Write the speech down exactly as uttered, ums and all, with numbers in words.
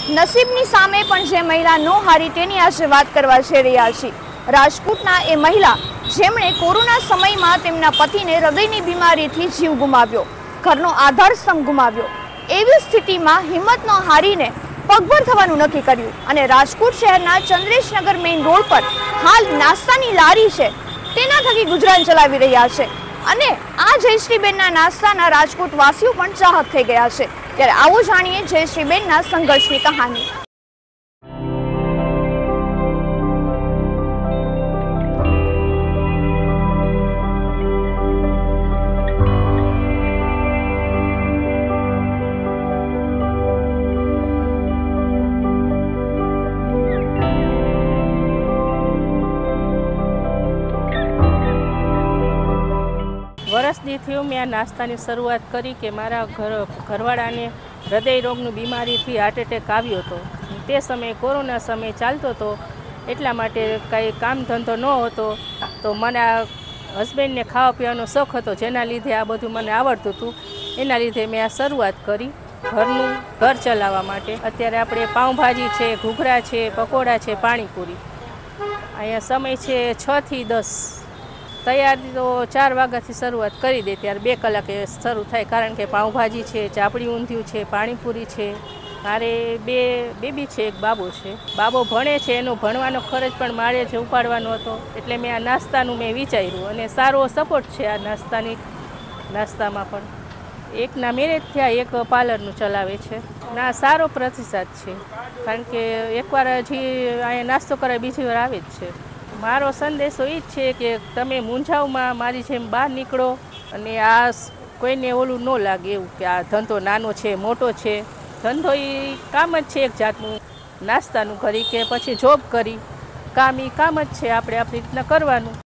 નસીબની સામે પણ જે મહિલા નો હારી તેની આજે વાત કરવા જઈ રહ્યા છીએ। રાજકોટના એ મહિલા જેમણે કોરોના સમયમાં તેમના પતિને હૃદયની બીમારીથી જીવ ગુમાવ્યો, ઘરનો આધાર સ્તંભ ગુમાવ્યો, એવી સ્થિતિમાં હિંમત ન હારીને પગભર થવાનું નક્કી કર્યું અને રાજકોટ શહેરના ચંદ્રેશનગર મેઇન રોડ પર હાલ નાસ્તાની લારી છે તેના થકી ગુજરાન ચલાવી રહ્યા છે અને આ જયશ્રીબેનના નાસ્તાના રાજકોટ વાસીઓ પણ ચાહક થઈ ગયા છે। ત્યારે આવો જાણીએ જયશ્રીબેનના સંઘર્ષની કહાની। વર્ષથી થયું મેં આ નાસ્તાની શરૂઆત કરી કે મારા ઘર ઘરવાળાને હૃદય રોગની બીમારીથી હાર્ટ એટેક આવ્યો હતો। તે સમયે કોરોના સમય ચાલતો હતો, એટલા માટે કંઈ કામ ધંધો ન હતો તો મને આ હસબન્ડને ખાવા પીવાનો શોખ હતો, જેના લીધે આ બધું મને આવડતું હતું। એના લીધે મેં આ શરૂઆત કરી ઘરનું ઘર ચલાવવા માટે। અત્યારે આપણે પાઉંભાજી છે, ઘૂઘરા છે, પકોડા છે, પાણીપુરી। અહીંયા સમય છે છથી દસ, તૈયારી તો ચાર વાગ્યાથી શરૂઆત કરી દે ત્યારે બે કલાકે શરૂ થાય, કારણ કે પાઉંભાજી છે, ચાપડી ઊંધિયું છે, પાણીપુરી છે। મારે બે બેબી છે, એક બાબો છે। બાબો ભણે છે, એનો ભણવાનો ખર્ચ પણ મારે જ ઉપાડવાનો હતો, એટલે મેં આ નાસ્તાનું મેં વિચાર્યું અને સારો સપોર્ટ છે આ નાસ્તાની નાસ્તામાં પણ। એકના મેરેજ થયા, એક પાર્લરનું ચલાવે છે ના સારો પ્રતિસાદ છે, કારણ કે એકવાર હજી અહીંયા નાસ્તો કરવા બીજી વાર આવે જ છે। મારો સંદેશો એ જ છે કે તમે મૂંઝાવમાં મારી જેમ બહાર નીકળો અને આ કોઈને ઓલું ન લાગે એવું કે આ ધંધો નાનો છે મોટો છે। ધંધો એ કામ જ છે એક જાતનું, નાસ્તાનું કરી કે પછી જોબ કરી, કામ એ કામ જ છે, આપણે આપણી રીતના કરવાનું।